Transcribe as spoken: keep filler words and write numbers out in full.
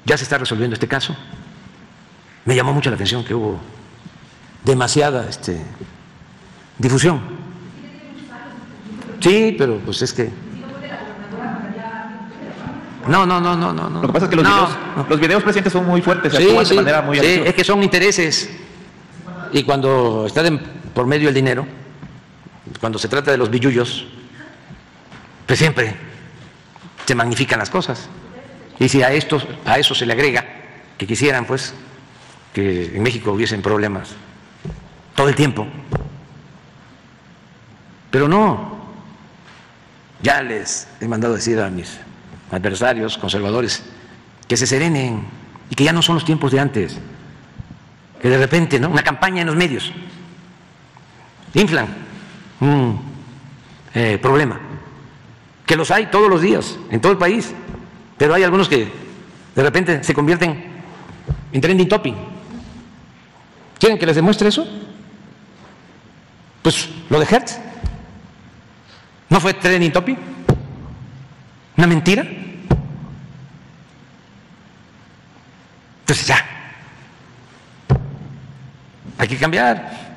ya se está resolviendo este caso. Me llamó mucho la atención que hubo demasiada este, difusión. Sí, pero pues es que… No, no, no, no, no. Lo que pasa es que los, no, videos, no. los videos, presidente, son muy fuertes, se sí, actúan sí, de manera muy sí, agresiva. es que son intereses. Y cuando está de, por medio el dinero, cuando se trata de los billullos, pues siempre se magnifican las cosas. Y si a, esto, a eso se le agrega que quisieran, pues, que en México hubiesen problemas todo el tiempo. Pero no, ya les he mandado decir a mis adversarios conservadores que se serenen y que ya no son los tiempos de antes, que de repente, ¿no?, una campaña en los medios inflan un eh, problema, que los hay todos los días en todo el país, pero hay algunos que de repente se convierten en trending topic. ¿Quieren que les demuestre eso? Pues lo de Hertz ¿no fue trending topic? ¿Una mentira? Entonces ya, hay que cambiar.